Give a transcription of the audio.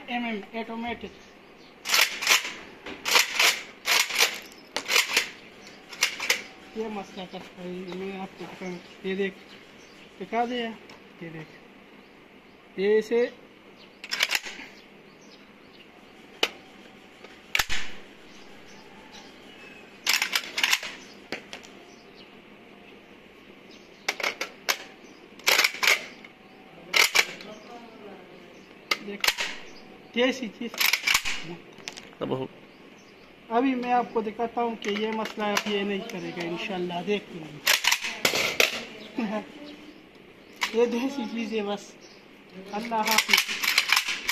5mm automatic. ये मसला करता है, मैं आपको बताऊँ। ये देख दिखा दिया, ये देख, ये इसे देख, जैसी चीज। अभी मैं आपको दिखाता हूँ कि ये मसला अब ये नहीं करेगा इंशाल्लाह, देख लीजिए। ये देसी चीज़ है बस। अल्लाह हाफ़िज़।